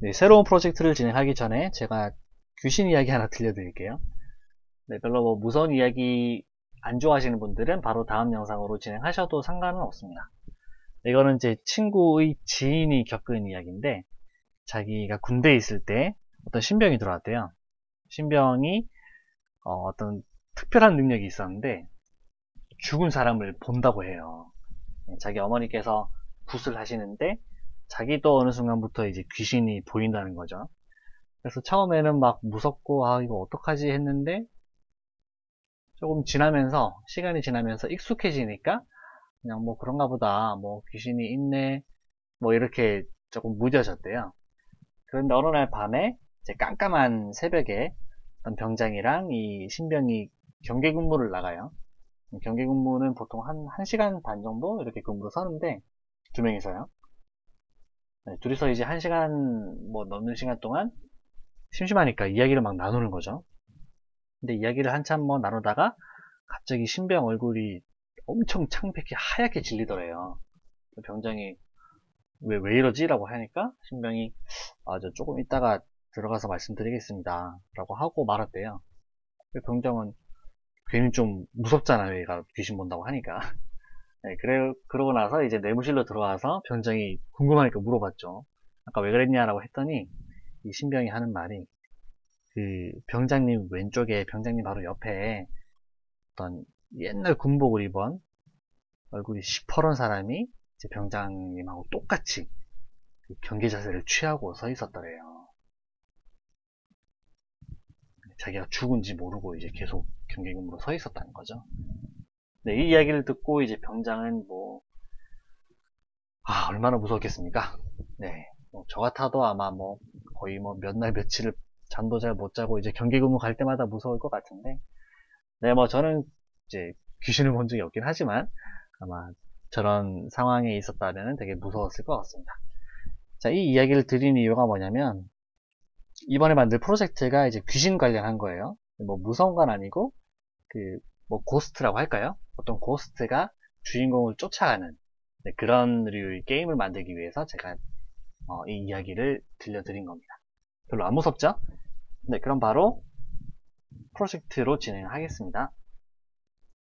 네, 새로운 프로젝트를 진행하기 전에 제가 귀신 이야기 하나 들려드릴게요. 네, 별로 뭐 무서운 이야기 안 좋아하시는 분들은 바로 다음 영상으로 진행하셔도 상관은 없습니다. 네, 이거는 제 친구의 지인이 겪은 이야기인데, 자기가 군대에 있을 때 어떤 신병이 들어왔대요. 신병이 떤 특별한 능력이 있었는데 죽은 사람을 본다고 해요. 네, 자기 어머니께서 굿을 하시는데 자기도 어느 순간부터 이제 귀신이 보인다는 거죠. 그래서 처음에는 막 무섭고 아 이거 어떡하지 했는데 조금 지나면서 시간이 지나면서 익숙해지니까 그냥 뭐 그런가 보다 뭐 귀신이 있네 뭐 이렇게 조금 무뎌졌대요. 그런데 어느 날 밤에 이제 깜깜한 새벽에 어떤 병장이랑 이 신병이 경계 근무를 나가요. 경계 근무는 보통 한 1시간 반 정도 이렇게 근무를 서는데 두 명이서요. 네, 둘이서 이제 1시간 뭐 넘는 시간 동안 심심하니까 이야기를 막 나누는 거죠. 근데 이야기를 한참 뭐 나누다가 갑자기 신병 얼굴이 엄청 창백히 하얗게 질리더래요. 병장이 왜 이러지? 라고 하니까 신병이 저 조금 이따가 들어가서 말씀드리겠습니다. 라고 하고 말았대요. 병장은 괜히 좀 무섭잖아요. 얘가 귀신 본다고 하니까. 네, 그러고 나서 이제 내무실로 들어와서 병장이 궁금하니까 물어봤죠. 아까 왜 그랬냐라고 했더니 이 신병이 하는 말이 그 병장님 왼쪽에 병장님 바로 옆에 어떤 옛날 군복을 입은 얼굴이 시퍼런 사람이 이제 병장님하고 똑같이 그 경계 자세를 취하고 서 있었더래요. 자기가 죽은지 모르고 이제 계속 경계근무로 서 있었다는 거죠. 네, 이 이야기를 듣고 이제 병장은 뭐, 얼마나 무서웠겠습니까? 네, 저 같아도 아마 뭐, 거의 뭐 몇 날 며칠을 잠도 잘 못 자고 이제 경계근무 갈 때마다 무서울 것 같은데, 네, 뭐 저는 이제 귀신을 본 적이 없긴 하지만, 아마 저런 상황에 있었다면 되게 무서웠을 것 같습니다. 자, 이 이야기를 드린 이유가 뭐냐면, 이번에 만들 프로젝트가 이제 귀신 관련한 거예요. 뭐 무서운 건 아니고, 뭐 고스트라고 할까요? 어떤 고스트가 주인공을 쫓아가는 네, 그런 류의 게임을 만들기 위해서 제가 이 이야기를 들려드린 겁니다. 별로 안 무섭죠? 네, 그럼 바로 프로젝트로 진행하겠습니다.